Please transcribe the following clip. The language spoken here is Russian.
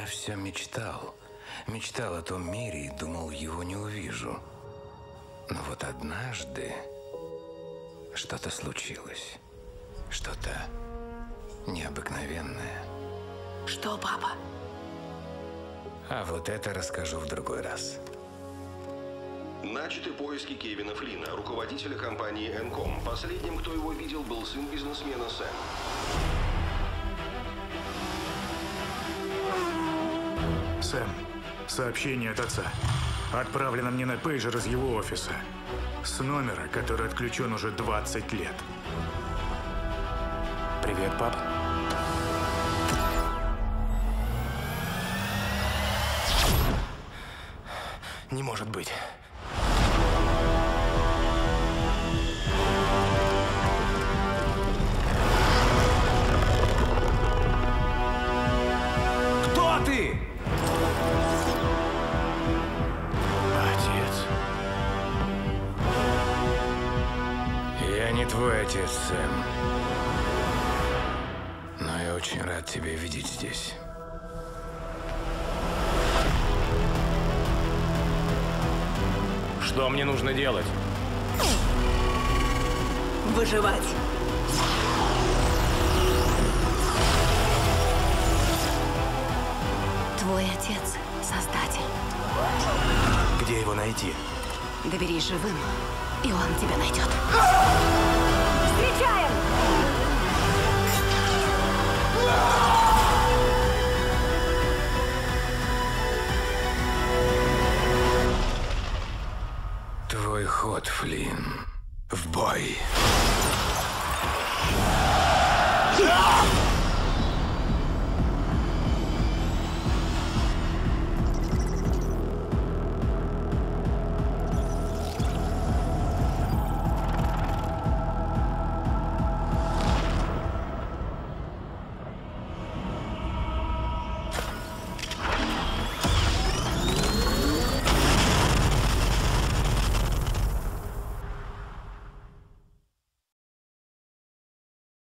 Я все мечтал. Мечтал о том мире и думал, его не увижу. Но вот однажды что-то случилось. Что-то необыкновенное. Что, папа? А вот это расскажу в другой раз. Начаты поиски Кевина Флина, руководителя компании Энком. Последним, кто его видел, был сын бизнесмена Сэм. Сэм, сообщение от отца. Отправлено мне на пейджер из его офиса. С номера, который отключен уже 20 лет. Привет, пап. Не может быть. Кто ты? Отец. Я не твой отец, Сэм. Но я очень рад тебя видеть здесь. Что мне нужно делать? Выживать. Твой отец — создатель. Где его найти? Доверись живым, и он тебя найдет. Встречаем! Твой ход, Флинн. В бой.